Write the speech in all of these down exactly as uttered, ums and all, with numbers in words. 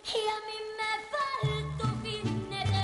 y a mí me faltó jinete.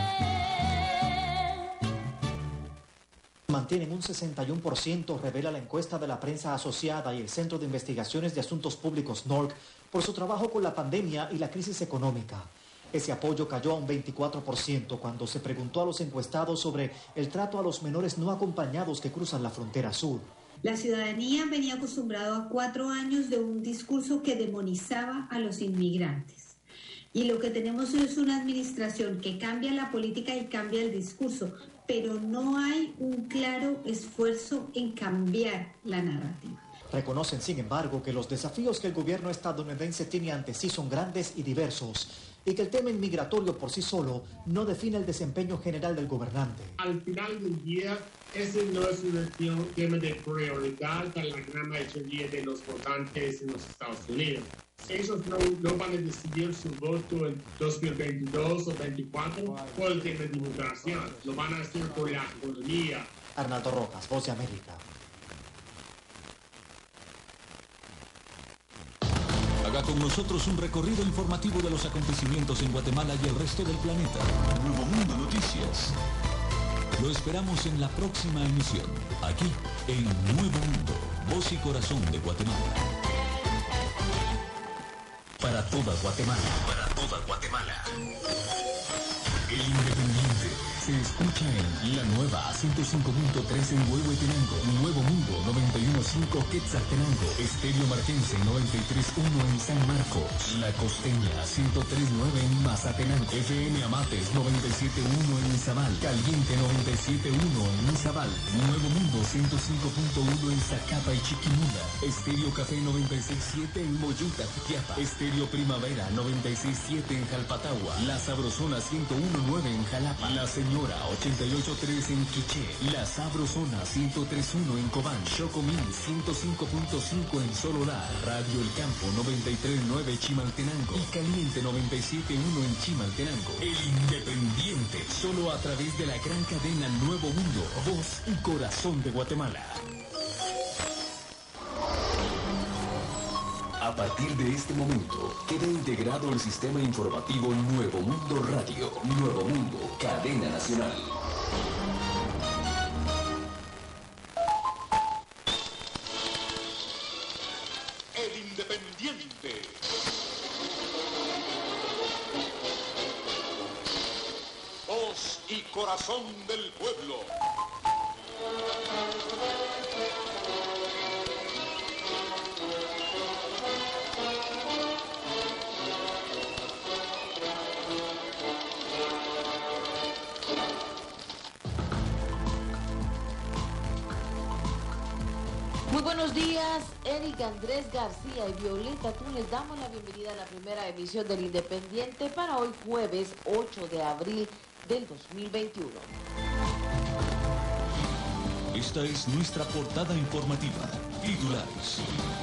Mantienen un sesenta y uno por ciento, revela la encuesta de la prensa asociada y el Centro de Investigaciones de Asuntos Públicos N O R C, por su trabajo con la pandemia y la crisis económica. Ese apoyo cayó a un veinticuatro por ciento cuando se preguntó a los encuestados sobre el trato a los menores no acompañados que cruzan la frontera sur. La ciudadanía venía acostumbrado a cuatro años de un discurso que demonizaba a los inmigrantes. Y lo que tenemos es una administración que cambia la política y cambia el discurso, pero no hay un claro esfuerzo en cambiar la narrativa. Reconocen, sin embargo, que los desafíos que el gobierno estadounidense tiene ante sí son grandes y diversos y que el tema inmigratorio por sí solo no define el desempeño general del gobernante. Al final del día, ese no es un tema de prioridad para la gran mayoría de los votantes en los Estados Unidos. Ellos no, no van a decidir su voto en dos mil veintidós o dos mil veinticuatro por el tema de inmigración. Lo van a hacer por la economía. Arnaldo Rojas, Voz de América. Haga con nosotros un recorrido informativo de los acontecimientos en Guatemala y el resto del planeta. Nuevo Mundo Noticias. Lo esperamos en la próxima emisión, aquí en Nuevo Mundo, voz y corazón de Guatemala. Para toda Guatemala, para toda Guatemala. El Independiente se escucha en la nueva ciento cinco punto tres en Huehuetenango, Nuevo Mundo noventa y uno punto cinco Quetzaltenango, Estéreo Marquense noventa y tres punto uno en San Marcos, La Costeña ciento tres punto nueve en Mazatenango, F M Amates noventa y siete punto uno en Izabal, Caliente noventa y siete punto uno en Izabal, Nuevo Mundo ciento cinco punto uno en Zacapa y Chiquimula, Estéreo Café noventa y seis punto siete en Moyuta, Tiapa, Estéreo Primavera noventa y seis punto siete en Jalpatagua, La Sabrosona ciento uno punto nueve en Jalapa, La Señora ochenta y ocho punto tres en Quiché, La Sabrosona ciento tres punto uno en Cobán, Chocomil ciento cinco punto cinco en Sololá, Radio El Campo noventa y tres punto nueve Chimaltenango y Caliente noventa y siete punto uno en Chimaltenango. El Independiente, solo a través de la gran cadena Nuevo Mundo, voz y corazón de Guatemala. A partir de este momento, queda integrado el sistema informativo Nuevo Mundo Radio, Nuevo Mundo, cadena nacional. El Independiente. Voz y corazón del pueblo. Muy buenos días, Eric Andrés García y Violeta. Tú les damos la bienvenida a la primera emisión del Independiente para hoy jueves ocho de abril del dos mil veintiuno. Esta es nuestra portada informativa. Titulares.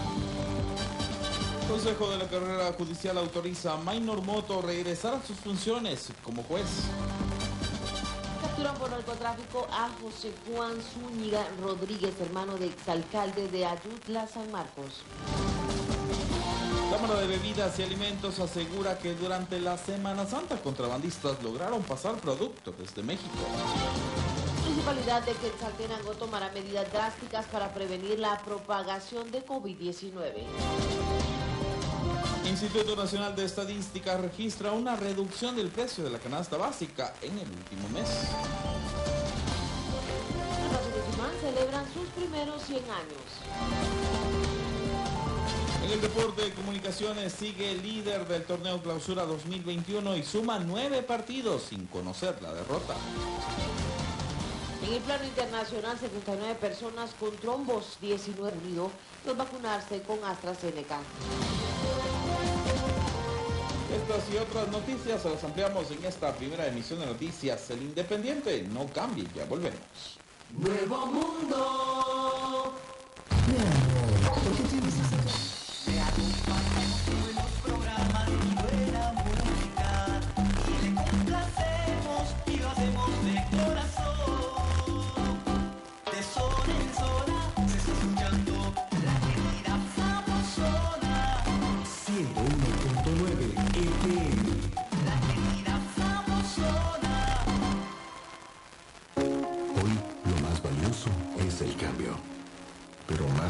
Consejo de la Carrera Judicial autoriza a Maynor Moto regresar a sus funciones como juez. Capturan por narcotráfico a José Juan Zúñiga Rodríguez, hermano de exalcalde de Ayutla, San Marcos. Cámara de Bebidas y Alimentos asegura que durante la Semana Santa contrabandistas lograron pasar productos desde México. Municipalidad de Quetzaltenango tomará medidas drásticas para prevenir la propagación de COVID diecinueve. Instituto Nacional de Estadística registra una reducción del precio de la canasta básica en el último mes. Los de Tucumán celebran sus primeros cien años. En el deporte de comunicaciones sigue el líder del torneo Clausura dos mil veintiuno y suma nueve partidos sin conocer la derrota. En el plano internacional, setenta y nueve personas con trombos, diecinueve unidos los vacunarse con AstraZeneca. Estas y otras noticias se las ampliamos en esta primera emisión de Noticias El Independiente. No cambie, ya volvemos. Nuevo Mundo. ¿Por qué tienes Te acompañamos en los programas y buena música. Y le complacemos y lo hacemos de corazón. De zona en zona se está escuchando la querida Sabrosona. ciento uno punto nueve F M?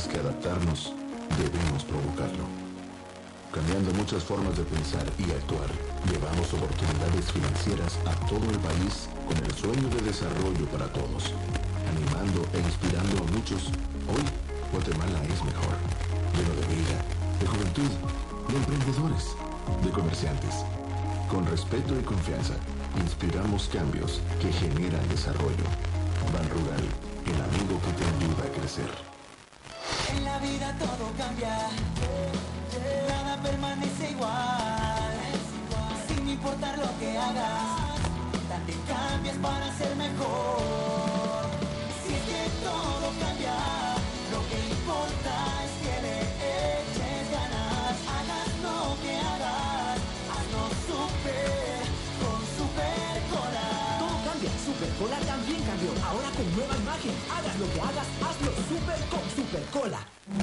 Más que adaptarnos, debemos provocarlo. Cambiando muchas formas de pensar y actuar, llevamos oportunidades financieras a todo el país con el sueño de desarrollo para todos. Animando e inspirando a muchos, hoy Guatemala es mejor. Lleno de vida, de juventud, de emprendedores, de comerciantes. Con respeto y confianza, inspiramos cambios que generan desarrollo. Ban Rural, el amigo que te ayuda a crecer. En la vida todo cambia, nada permanece igual, sin importar lo que hagas, también cambias para ser mejor. Si es que todo cambia, lo que importa es que le eches ganas, hagas lo que hagas, hazlo super, con Super Cola. Todo cambia, Super Cola también cambió, ahora con nueva imagen, hagas lo que hagas, hazlo super con Super Cola.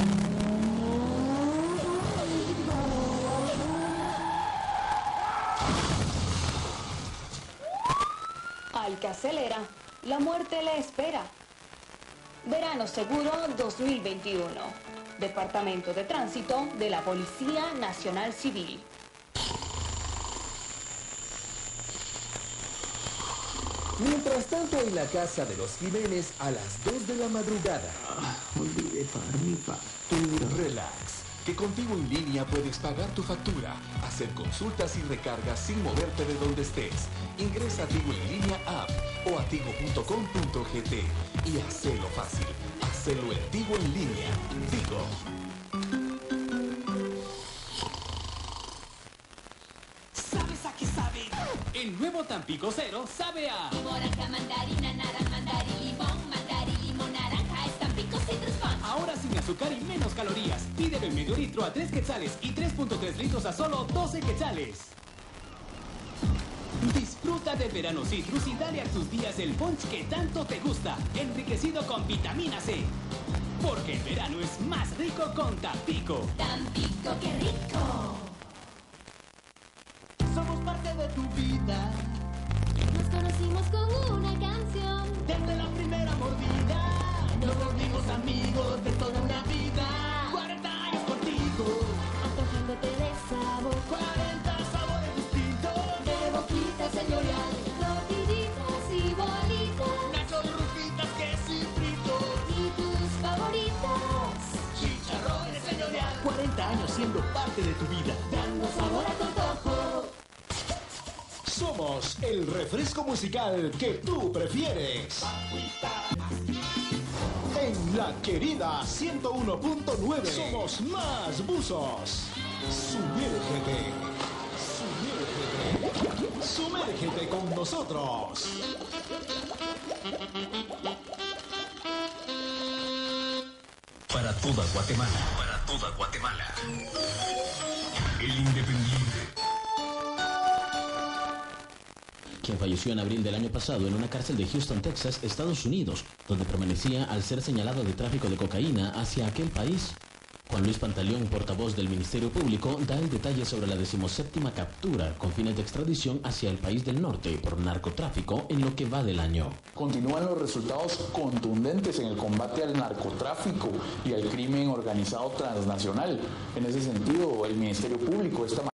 Al que acelera, la muerte le espera. Verano Seguro dos mil veintiuno. Departamento de Tránsito de la Policía Nacional Civil. Mientras tanto, en la casa de los Jiménez a las dos de la madrugada. Ah, olvidé pagar mi factura. Relax, que contigo en línea puedes pagar tu factura, hacer consultas y recargas sin moverte de donde estés. Ingresa a Tigo en línea app o a tigo punto com punto gt y hacelo fácil. Hacelo en Tigo en línea. Tigo. ¿Sabes a qué sabe? El nuevo Tampico Cero sabe a... Moranca, mandarina, naranja, mandarín, limón, mandarín, limón, naranja, es Tampico Citrus Fun. Ahora sin azúcar y menos calorías. Pídelo en medio litro a tres quetzales y tres punto tres litros a solo doce quetzales. Disfruta del verano citrus y dale a tus días el punch que tanto te gusta, enriquecido con vitamina C. Porque el verano es más rico con Tampico. Tampico, qué rico. Somos parte de tu vida. Nos conocimos con una canción. Desde la primera mordida nos volvimos amigos de toda una vida. cuarenta años contigo, Antojándote de sabor. cuarenta sabores distintos. De boquita señorial, tortillitas y bolitas. Nachos, rufitas, queso y fritos. Y tus favoritas. Chicharrones señorial. cuarenta años siendo parte de tu vida. Dando sabor a tu antojo. Somos el refresco musical que tú prefieres. En la querida ciento uno punto nueve somos más buzos. Sumérgete. Sumérgete. Sumérgete con nosotros. Para toda Guatemala, para toda Guatemala. El Independiente. Quien falleció en abril del año pasado en una cárcel de Houston, Texas, Estados Unidos, donde permanecía al ser señalado de tráfico de cocaína hacia aquel país. Juan Luis Pantaleón, portavoz del Ministerio Público, da el detalle sobre la decimoséptima captura con fines de extradición hacia el país del norte por narcotráfico en lo que va del año. Continúan los resultados contundentes en el combate al narcotráfico y al crimen organizado transnacional. En ese sentido, el Ministerio Público esta